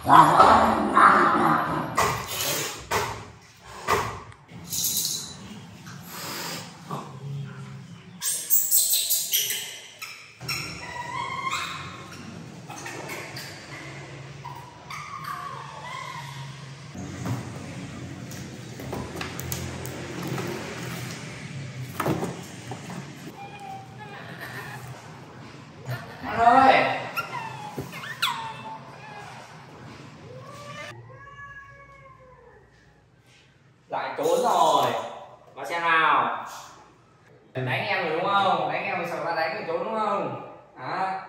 ơi, lại trốn rồi. Mà xem nào, đánh em rồi đúng không? Đánh em rồi sợ ta đánh rồi trốn đúng không? Hả?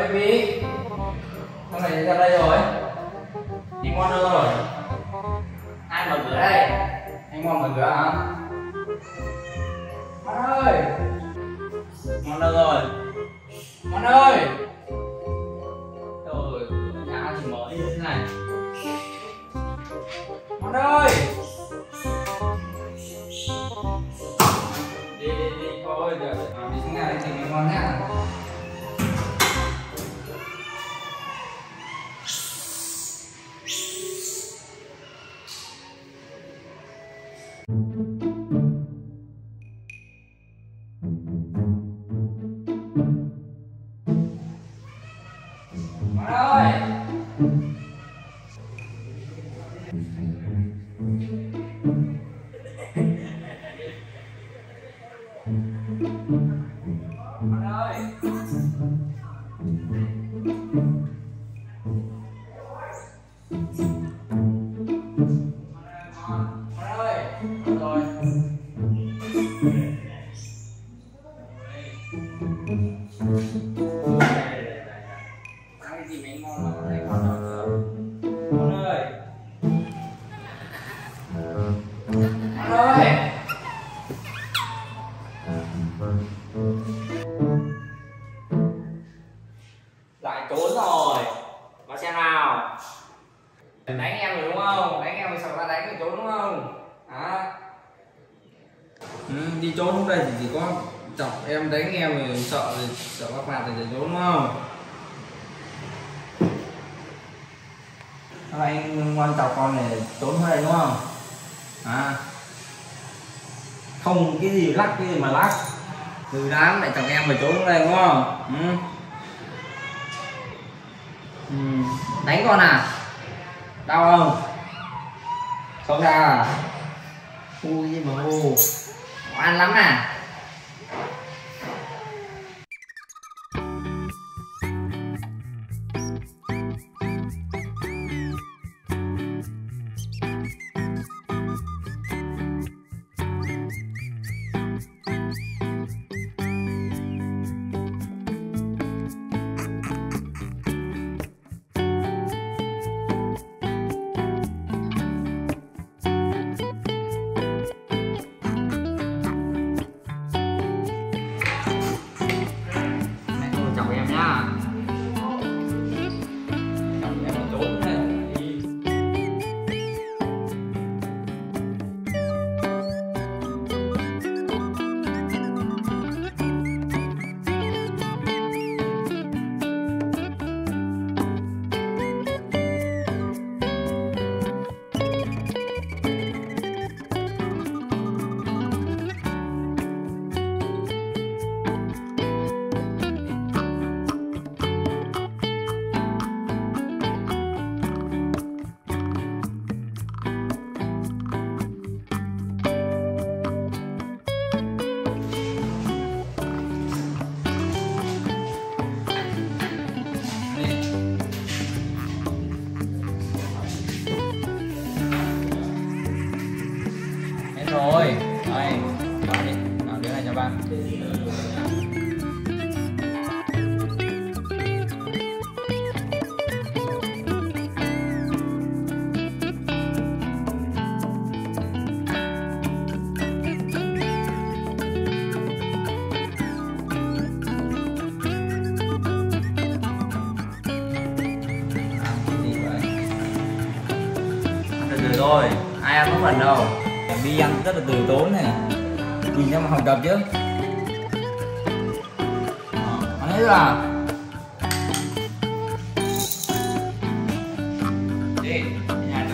baby. Con này ra đây rồi. Đi ngon rồi. Ai mở cửa đây? Anh ngon mở cửa hả? Ngon ơi. Ngon đâu rồi? Ngon ơi. Rồi, nhà chỉ mở như thế này. Ngon ơi. Đi thôi, giờ đi xuống nhà đi tìm ngon nhá. Ngon ơi. Ngon ơi. Rồi. Ăn cái gì mà ngon mà con này ngon đâu. Con ơi. Con ơi. Lại trốn rồi. Mà xem nào. Đánh em rồi đúng không? Đánh em rồi sợ ra đánh rồi trốn đúng không? Hả? Đi trốn lúc đây thì chỉ có chọc em đánh em rồi sợ bắt phạt thì trốn đúng không? Sao anh ngoan chọc con này trốn ở đây đúng không? Hả? Không cái gì lắc cái gì mà lắc. Từ đám lại chọc em rồi trốn ở đây đúng không? Đánh con à? Đau không? Không ra à? Ui gì mà ngu. Ăn lắm à? Chồng em nhá. Chồng em mà trốn này. Rồi, đây, vào đi, vào đứa này cho ba. Từ từ thôi, ai ăn có phần đâu. Đi ăn rất là từ tốn này, nhìn xem mà học tập chứ. Ăn hết rồi à? Đi, nhà